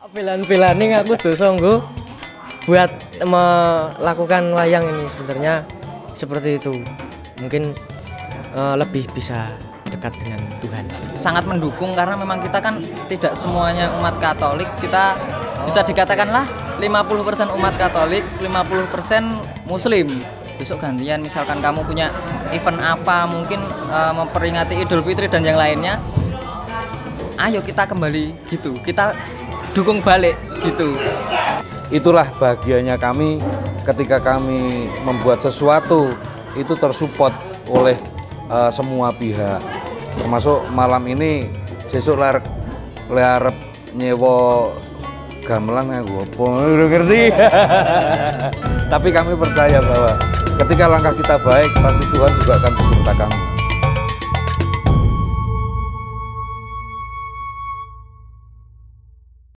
Pilan-pilan ini aku tuh songgo buat melakukan wayang ini sebenarnya seperti itu. Mungkin lebih bisa dekat dengan Tuhan. Sangat mendukung karena memang kita kan tidak semuanya umat Katolik. Kita bisa dikatakanlah 50% umat Katolik, 50% Muslim. Besok gantian misalkan kamu punya event apa, mungkin memperingati Idul Fitri dan yang lainnya. Ayo kita kembali gitu. Kita dukung balik gitu. Itulah bahagianya kami ketika kami membuat sesuatu itu tersupport oleh semua pihak. Termasuk malam ini sesuk arep nyewa gamelan aku udah ngerti. Tapi kami percaya bahwa ketika langkah kita baik pasti Tuhan juga akan beserta kami.